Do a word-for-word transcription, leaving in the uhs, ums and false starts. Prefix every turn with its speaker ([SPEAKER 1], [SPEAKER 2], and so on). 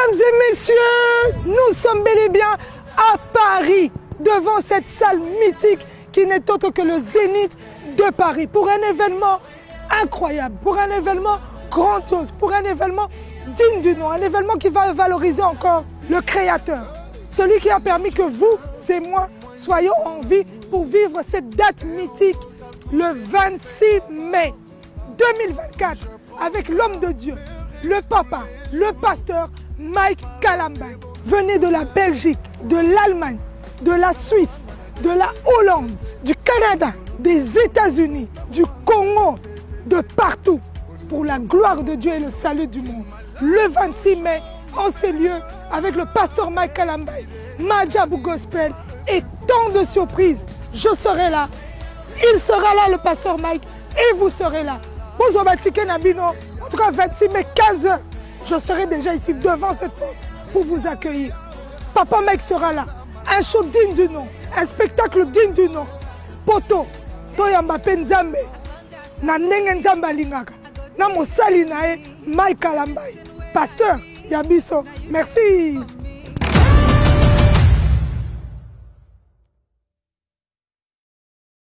[SPEAKER 1] Mesdames et messieurs, nous sommes bel et bien à Paris, devant cette salle mythique qui n'est autre que le Zénith de Paris, pour un événement incroyable, pour un événement grandiose, pour un événement digne du nom, un événement qui va valoriser encore le créateur, celui qui a permis que vous et moi soyons en vie pour vivre cette date mythique le vingt-six mai deux mille vingt-quatre avec l'homme de Dieu, le papa, le pasteur Mike Kalambay. Venez de la Belgique, de l'Allemagne, de la Suisse, de la Hollande, du Canada, des États-Unis, du Congo, de partout, pour la gloire de Dieu et le salut du monde. Le vingt-six mai, en ces lieux, avec le pasteur Mike Kalambay, Madjabou Gospel et tant de surprises. Je serai là, il sera là, le pasteur Mike, et vous serez là. Vous avez Nabino, en tout cas vingt-six mai, quinze heures, je serai déjà ici devant cette porte pour vous accueillir. Papa Mike sera là, un show digne du nom, un spectacle digne du nom. Poto, Toyamba Penzambe, na ndenge nzambe alingaka, na mosali na ye Mike Kalambay, pasteur Yabiso. Merci.